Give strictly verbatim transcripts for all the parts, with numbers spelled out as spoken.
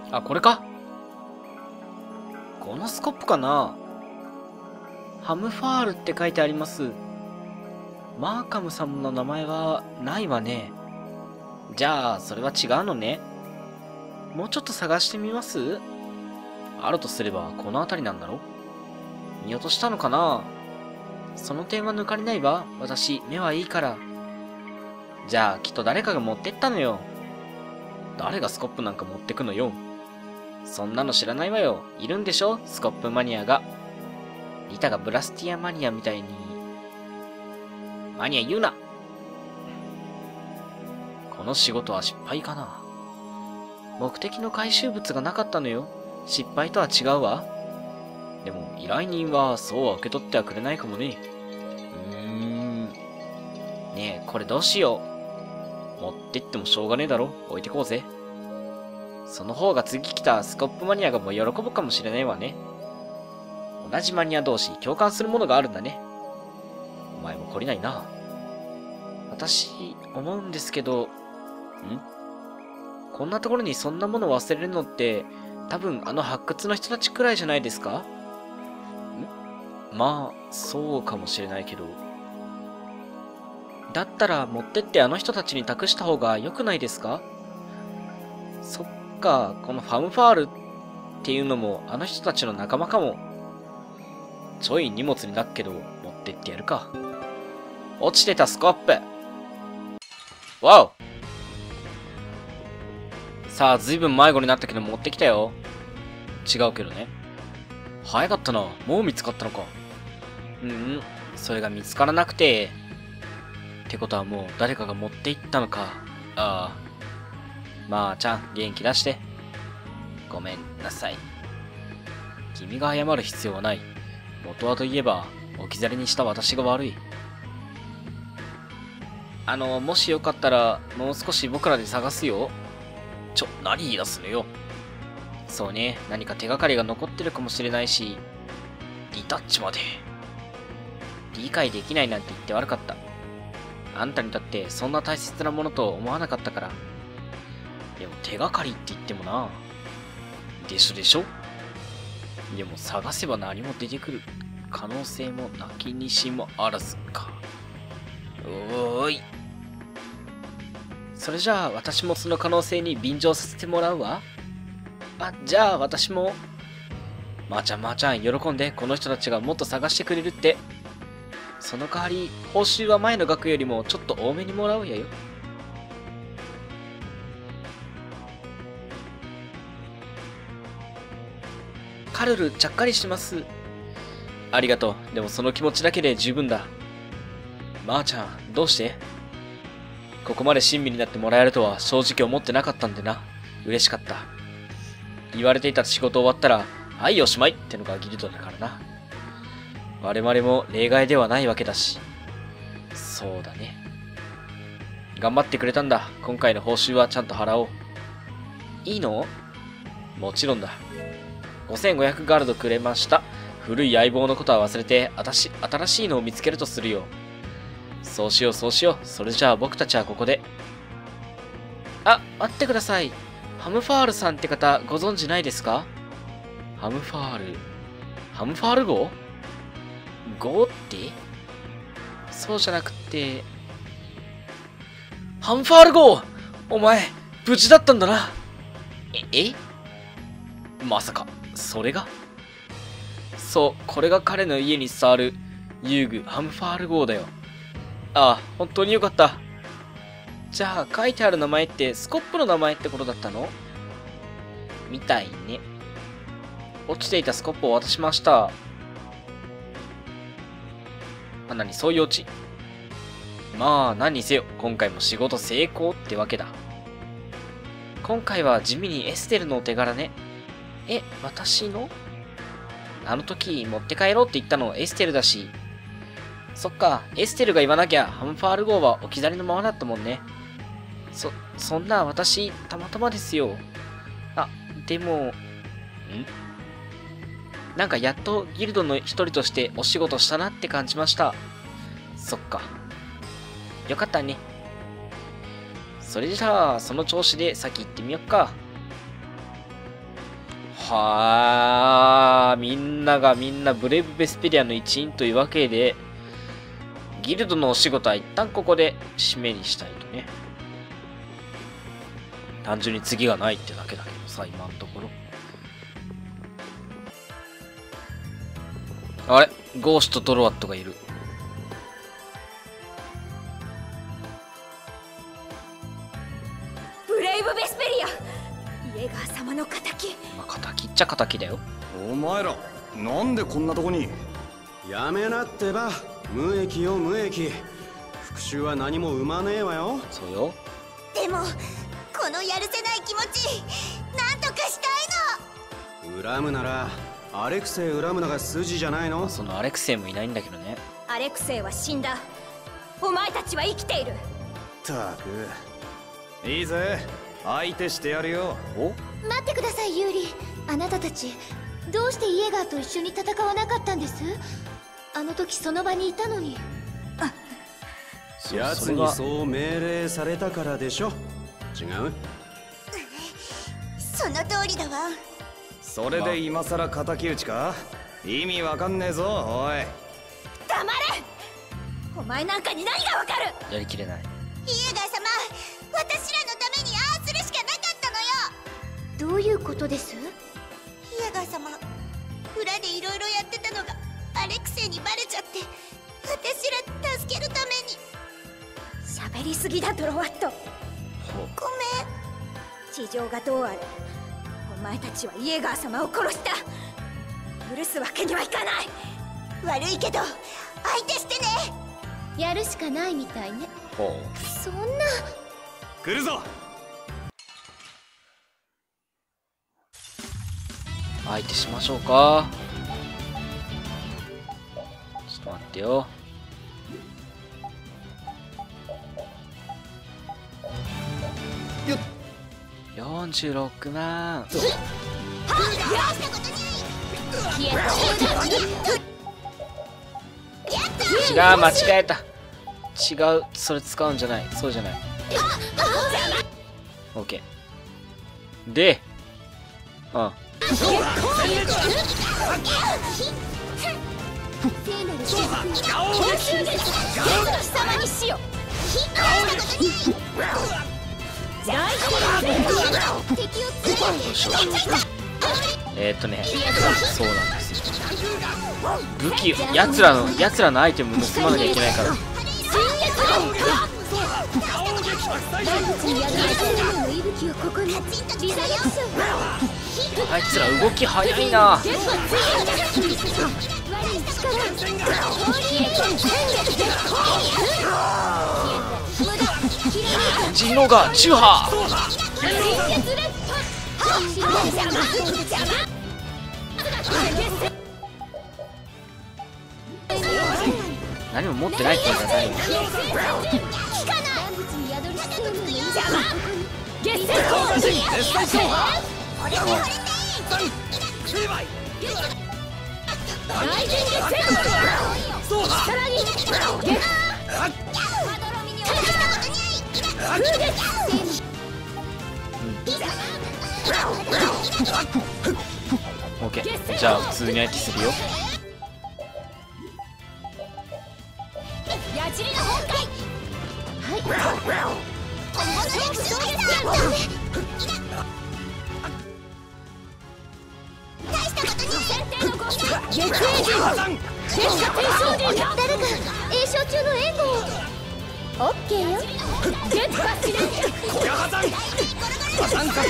あ、これか。このスコップかな。ハムファールって書いてあります。マーカムさんの名前はないわね。じゃあ、それは違うのね。もうちょっと探してみます？あるとすれば、この辺りなんだろ？見落としたのかな？その点は抜かりないわ。私、目はいいから。じゃあ、きっと誰かが持ってったのよ。誰がスコップなんか持ってくのよ。そんなの知らないわよ。いるんでしょ？スコップマニアが。リタがブラスティアマニアみたいに。マニア言うな。この仕事は失敗かな。目的の回収物がなかったのよ。失敗とは違うわ。でも依頼人はそうは受け取ってはくれないかもね。うーん。ねえ、これどうしよう。持ってってもしょうがねえだろ。置いてこうぜ。その方が次来たスコップマニアがもう喜ぶかもしれないわね。同じマニア同士共感するものがあるんだね。お前も懲りないな。私、思うんですけど、ん？こんなところにそんなものを忘れるのって、多分あの発掘の人たちくらいじゃないですか？ん？まあ、そうかもしれないけど。だったら持ってってあの人たちに託した方が良くないですか？そっか、このファムファールっていうのもあの人たちの仲間かも。ちょい荷物になっけど、持ってってやるか。落ちてたスコップ。わお！さあ、ずいぶん迷子になったけど持ってきたよ。違うけどね。早かったな。もう見つかったのか。うんうん。それが見つからなくて。ってことはもう誰かが持っていったのか。ああ。まあちゃん、元気出して。ごめんなさい。君が謝る必要はない。元はといえば、置き去りにした私が悪い。あの、もしよかったら、もう少し僕らで探すよ。ちょ、何言い出すのよ。そうね、何か手がかりが残ってるかもしれないし、リタッチまで。理解できないなんて言って悪かった。あんたにとってそんな大切なものと思わなかったから。でも手がかりって言ってもな。でしょでしょ？でも探せば何も出てくる可能性もなきにしもあらずか。おーい。それじゃあ私もその可能性に便乗させてもらうわ。あ、じゃあ私も。まーちゃんまーちゃん喜んで、この人たちがもっと探してくれるって。その代わり報酬は前の額よりもちょっと多めにもらうやよ。カルルちゃっかりしてます。ありがとう。でもその気持ちだけで十分だ。まーちゃんどうして？ここまで親身になってもらえるとは正直思ってなかったんでな。嬉しかった。言われていた仕事終わったら、はい、おしまいってのがギルドだからな。我々も例外ではないわけだし。そうだね。頑張ってくれたんだ。今回の報酬はちゃんと払おう。いいの？もちろんだ。ごせんごひゃくガールドくれました。古い相棒のことは忘れて、あたし、新しいのを見つけるとするよ。そうしよう、そうしよう。それじゃあ僕たちはここで。あ、待ってください。ハムファールさんって方、ご存知ないですか？ハムファール。ハムファール号？号って？そうじゃなくて。ハムファール号！お前、無事だったんだな。え、え？まさか、それが？そう、これが彼の家に伝わる遊具ハムファール号だよ。ああ、本当によかった。じゃあ書いてある名前ってスコップの名前ってことだったの？みたいね。落ちていたスコップを渡しました。あ、なに、そういうオチ？まあ、何にせよ、今回も仕事成功ってわけだ。今回は地味にエステルのお手柄ね。え、私の？あの時持って帰ろうって言ったのエステルだし。そっか、エステルが言わなきゃハムファール号は置き去りのままだったもんね。そ、そんな私、たまたまですよ。あ、でも、ん？なんかやっとギルドの一人としてお仕事したなって感じました。そっか。よかったね。それじゃあ、その調子で先行ってみよっか。 はあ、みんながみんなブレイブ・ベスペリアの一員というわけで、ギルドのお仕事は一旦ここで締めにしたいとね。単純に次がないってだけだけどさ、今のところ。あれ、ゴースト・トロワットがいる。 ブレイブ・ベスペリア、イエガー様の仇。 まあ、仇っちゃ仇だよ。 お前らなんでこんなとこに。 やめなってば、無益よ無益。復讐は何も生まねえわよ。 そうよ。 でもこのやるせない気持ちなんとかしたいの。 恨むならアレクセイ恨むのが筋じゃないの。 そのアレクセイもいないんだけどね。 アレクセイは死んだ。お前たちは生きている。 たくいいぜ、相手してやるよ。 お、 待ってくださいユーリ。あなたたちどうしてイエガーと一緒に戦わなかったんです？あの時その場にいたのに。 奴にそう命令されたからでしょ。違う？ その通りだわ。 それで今さら敵討ちか。意味わかんねえぞ。おい黙れ。お前なんかに何がわかる。 やりきれない。 イエガー様、私らのためにああするしかなかったのよ。 どういうことです？ イエガー様、裏でいろいろやってたのがアレクセイにバレちゃって、私ら助けるために。喋りすぎだトロワット。ごめん。事情がどうあれ、お前たちはイエガー様を殺した。許すわけにはいかない。悪いけど相手してね。 やるしかないみたいね。 ほう。 そんな。 来るぞ。 相手しましょうか。ちょっと待ってよ。 よっ。 よんじゅうろくまん。違う、間違えた。違う、それ使うんじゃない。そうじゃない。オッケー。で、うん。えーっとね、そうなんですよ。武器、やつらの、やつらのアイテム盗まなきゃいけないから。あいつら動き早いな。ジノがチュハ何も持ってないって言うんじゃないよ。オッケー、じゃあ普通に相手するよ。 矢尻の崩壊。はい今後の歴史を大したことに先手の攻撃。月影人鉄火天将人。誰か栄翔中の援護を。オッケーよ。月火試練破山破山か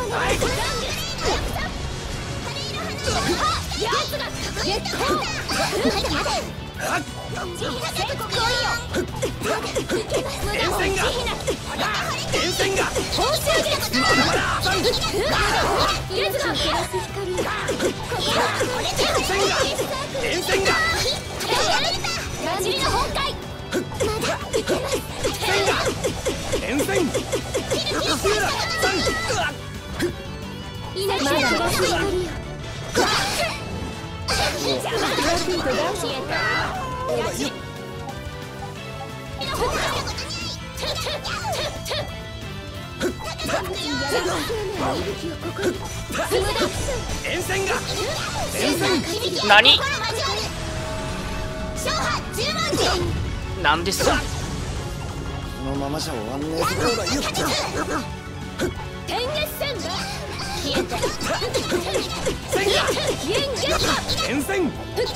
やつが月光。まだまだ電線が電線が電線が矢尻の崩壊。電線まだ電何なんですか。 このままじゃ終わんねえぞ。ほら言った。 天月戦だ。消えて。 連戦。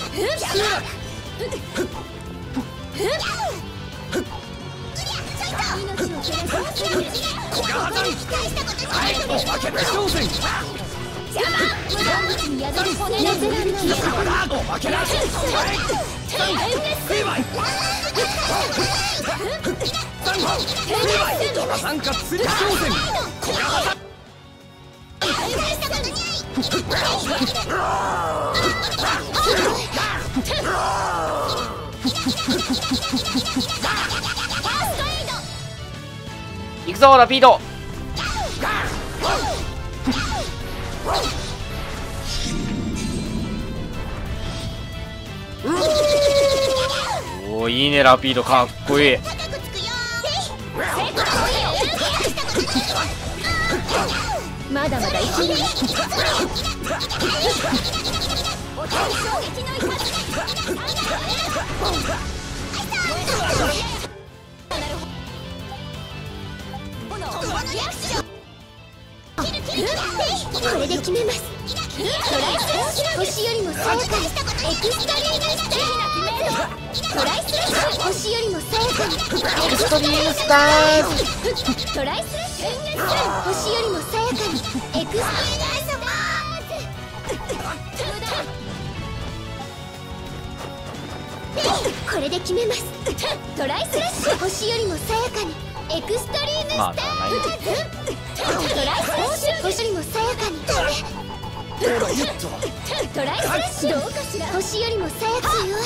行くぞラピード。おお、いいねラピード、かっこいい。 まだまだいける。 これで決めます。トライスラッシュ、星よりもさやかにエクストリームスター。トライスラッシュ、星よりもさやかにエクストリームスター。トライスラッシュ、星よりもさやかにエクストリームスター。これで決めます。トライスラッシュ、星よりもさやかにエクストリームスター。 まあない。 トライスラッシュ、星よりもさやかにトライスラッシュ、どうかしら。星よりもさやかよ。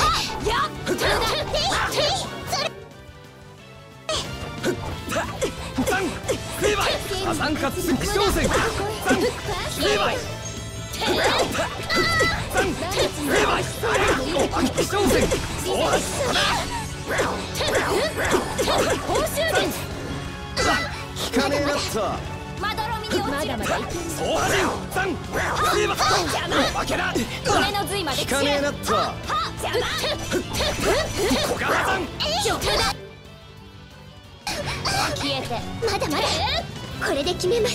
聞かねえなったまどろみに落ちる。まだまだいける。 負けな。 胸の髄まで聞かねえなった消えて。 まだまだ。これで決めます。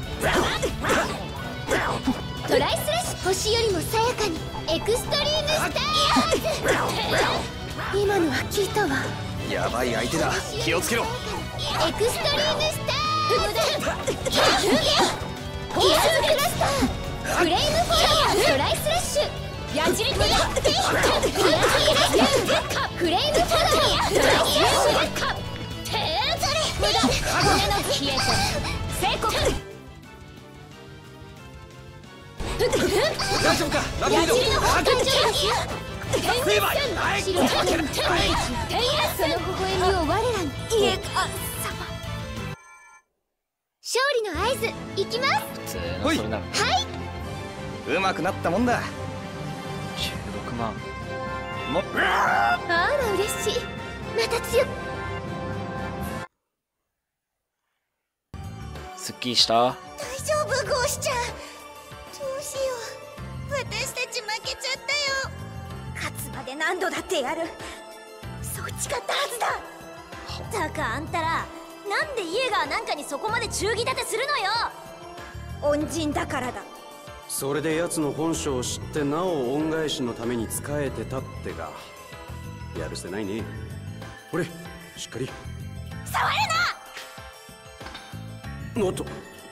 トライスラッシュ、星よりもさやかにエクストリームスター。今のは聞いたわ。 やばい相手だ、気をつけろ。 エクストリームスター。ヒアーズクラスター、フレームフォロー、トライスラッシュ、 矢印だ。 フレームフォロー、トライスラッシュ。 無駄。骨の消えて。成功。 大丈夫かラピード。 矢印の本体上ですよ。天才戦、白い天才、その微笑みを我らに。家が勝利の合図、いきます。 普通のそれなの。 はい。 うまくなったもんだ。 じゅうろくまん。 もあら嬉しい。また強く。 すっきりした。 大丈夫ゴーシちゃん。どうしよう。私たち負けちゃったよ。 勝つまで何度だってやる。そう誓ったはずだ。だかあんたらなんでイエガーなんかにそこまで忠義立てするのよ。恩人だからだ。 それで奴の本性を知ってなお恩返しのために仕えてたってか。やるせないね。ほれしっかり触るな。 おっと、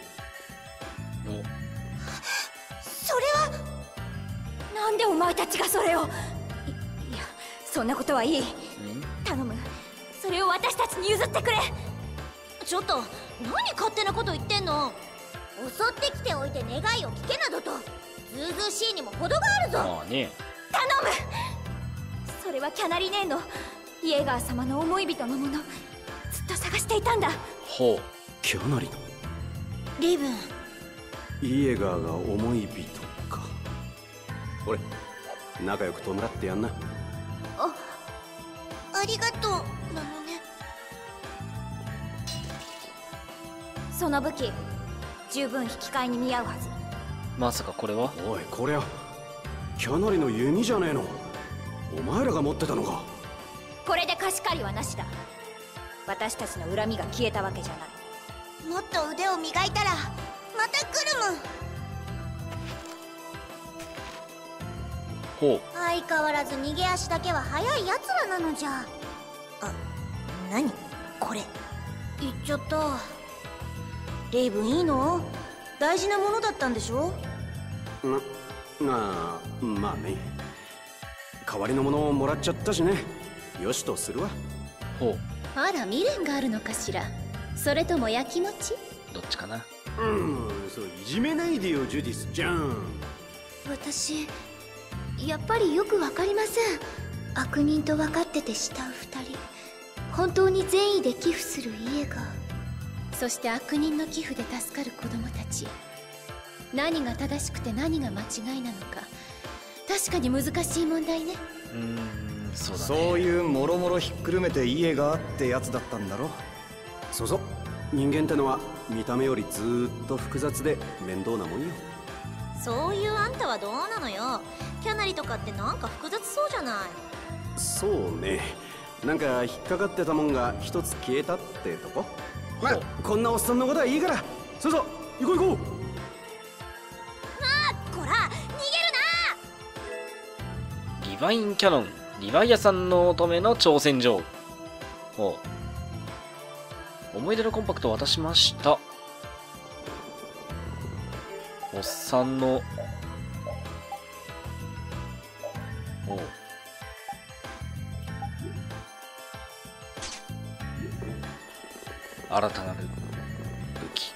それはなんでお前たちがそれを。いいや、そんなことはいい。頼む、それを私たちに譲ってくれ。ちょっと何勝手なこと言ってんの。襲ってきておいて願いを聞けなどとずうずうしいにも程があるぞ。 まあね。 頼む。それはキャナリ姉のイエガー様の思い人のもの。ずっと探していたんだ。 ほう。 キャナリのリブン。 イエガーが思い人か。ほれ仲良く弔ってやんな。 あ、ありがとうなのね。その武器十分引き換えに見合うはず。 まさかこれは？ おい、こりゃキャナリの弓じゃねえの。お前らが持ってたのか。 これで貸し借りはなしだ。私たちの恨みが消えたわけじゃない。 もっと腕を磨いたらまた来るもん。 ほう。 相変わらず逃げ足だけは速いやつらなのじゃ。あ、何これ。言っちゃった。レイブンいいの？大事なものだったんでしょ？ な、なあ、まあね。代わりのものをもらっちゃったしね。よしとするわ。 ほう。 あら、未練があるのかしら。それともやきもち？ どっちかな。 うん、そういじめないでよ、ジュディスちゃん。 私やっぱりよくわかりません。悪人と分かってて慕う二人、本当に善意で寄付する家が、 そして悪人の寄付で助かる子供たち。何が正しくて何が間違いなのか、確かに難しい問題ね。 うーん、そうだね。 そういうもろもろひっくるめて家があってやつだったんだろ。 そうそう、人間ってのは見た目よりずーっと複雑で面倒なもんよ。 そういうあんたはどうなのよ。キャナリとかってなんか複雑そうじゃない。 そうね、なんか引っかかってたもんが一つ消えたってとこ。まあこんなおっさんのことはいいから、そうそう、行こう行こう。 こら逃げるな。 リヴァインキャノン、リヴァイアさんの乙女の挑戦状。ほう。思い出のコンパクトを渡しました。おっさんの、おう。新たなる武器。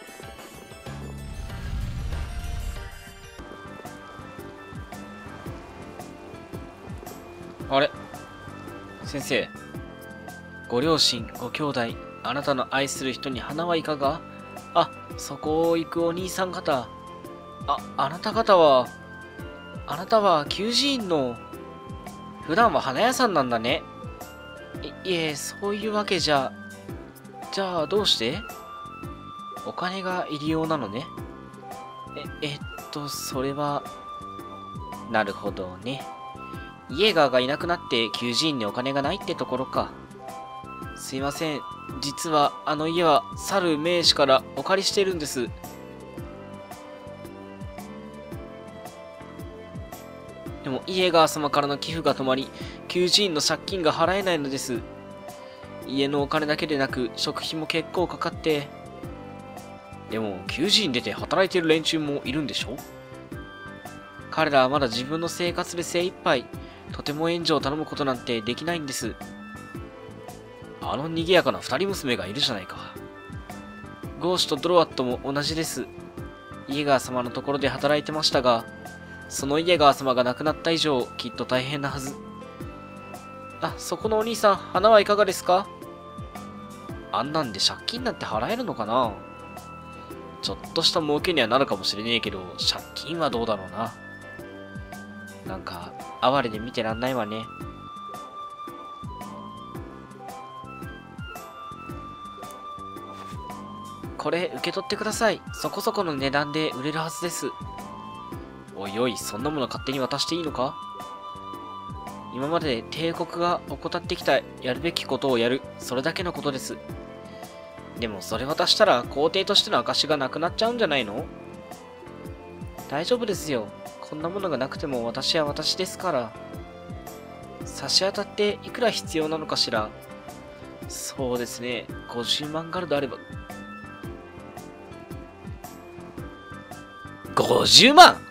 あれ先生、ご両親、ご兄弟、あなたの愛する人に花はいかが？あ、そこを行くお兄さん方。あ、あなた方は、あなたは求人院の、普段は花屋さんなんだね。い、いえ、そういうわけじゃ、じゃあどうして？お金が入り用なのね。え、えっと、それは、なるほどね。イエーガーがいなくなって求人院にお金がないってところか。すいません。実はあの家は去る名士からお借りしてるんです。でもイエーガー様からの寄付が止まり、求人院の借金が払えないのです。家のお金だけでなく食費も結構かかって。でも求人院出て働いてる連中もいるんでしょ？彼らはまだ自分の生活で精一杯。とても援助を頼むことなんてできないんです。あの賑やかな二人娘がいるじゃないか。ゴーシュとドロワットも同じです。イエガー様のところで働いてましたが、そのイエガー様が亡くなった以上、きっと大変なはず。あ、そこのお兄さん、花はいかがですか？あんなんで借金なんて払えるのかな？ちょっとした儲けにはなるかもしれねえけど、借金はどうだろうな。なんか、哀れで見てらんないわね。これ、受け取ってください。そこそこの値段で売れるはずです。おいおい、そんなもの勝手に渡していいのか？今まで帝国が怠ってきたやるべきことをやる、それだけのことです。でも、それ渡したら、皇帝としての証がなくなっちゃうんじゃないの？大丈夫ですよ。こんなものがなくても私は私ですから。差し当たっていくら必要なのかしら。そうですね。ごじゅうまんガルドあれば。ごじゅうまん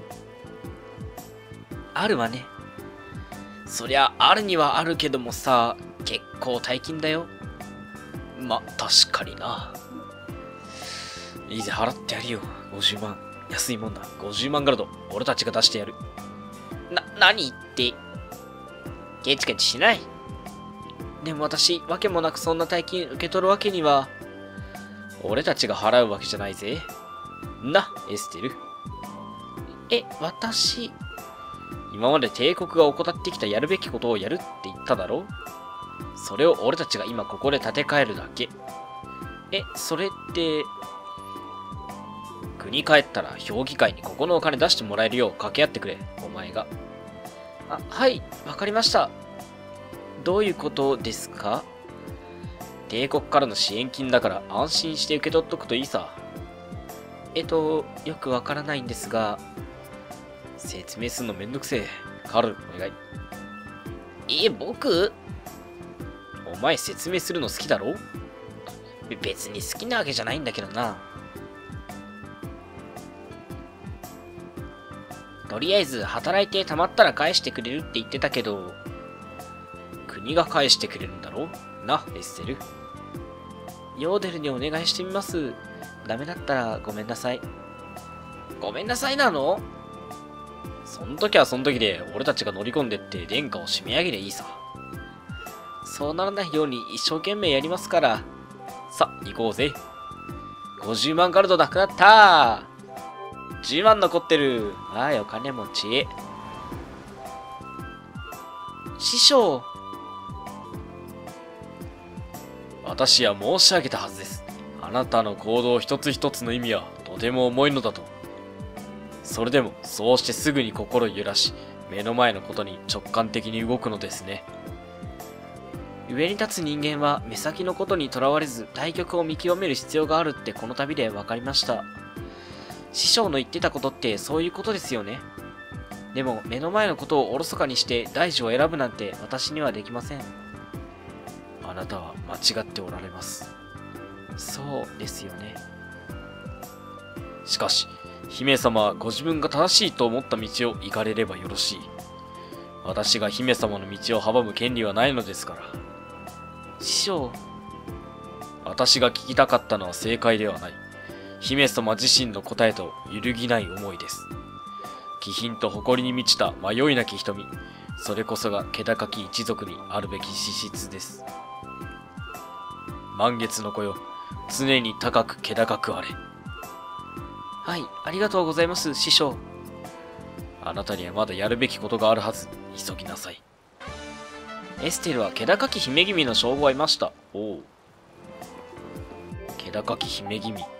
あるわね。そりゃあるにはあるけどもさ、結構大金だよ。ま、確かにな。いいぜ、払ってやるよ。ごじゅうまん。安いもんだ。ごじゅうまんガルド。俺たちが出してやる。な、何言って。ケチケチしない。でも私、わけもなくそんな大金受け取るわけには。俺たちが払うわけじゃないぜ。な、エステル。え、私。今まで帝国が怠ってきたやるべきことをやるって言っただろ？それを俺たちが今ここで立て替えるだけ。え、それって、 国帰ったら評議会にここのお金出してもらえるよう掛け合ってくれ、お前が。あ、はい、わかりました。どういうことですか？帝国からの支援金だから安心して受け取っとくといいさ。えっと、よくわからないんですが、説明するのめんどくせえ。カルル、お願い。いえ、僕？お前説明するの好きだろ？別に好きなわけじゃないんだけどな。とりあえず働いて貯まったら返してくれるって言ってたけど、国が返してくれるんだろな、エッセル。ヨーデルにお願いしてみます。ダメだったらごめんなさい。ごめんなさいなの？そん時はそん時で俺たちが乗り込んでって殿下を締め上げりゃいいさ。そうならないように一生懸命やりますから。さ、行こうぜ。ごじゅうまんガルドなくなったー。じゅうまん残ってる。はい、お金持ち。師匠。私は申し上げたはずです。あなたの行動一つ一つの意味はとても重いのだと。それでも、そうしてすぐに心揺らし、目の前のことに直感的に動くのですね。上に立つ人間は目先のことにとらわれず対局を見極める必要があるってこの旅で分かりました。師匠の言ってたことってそういうことですよね。でも目の前のことをおろそかにして大事を選ぶなんて私にはできません。あなたは間違っておられます。そうですよね。しかし、姫様はご自分が正しいと思った道を行かれればよろしい。私が姫様の道を阻む権利はないのですから。師匠。私が聞きたかったのは正解ではない。姫様自身の答えと揺るぎない思いです。気品と誇りに満ちた迷いなき瞳。それこそが気高き一族にあるべき資質です。満月の子よ、常に高く気高くあれ。はい、ありがとうございます、師匠。あなたにはまだやるべきことがあるはず。急ぎなさい。エステルは気高き姫君の称号を得ました。おお。気高き姫君。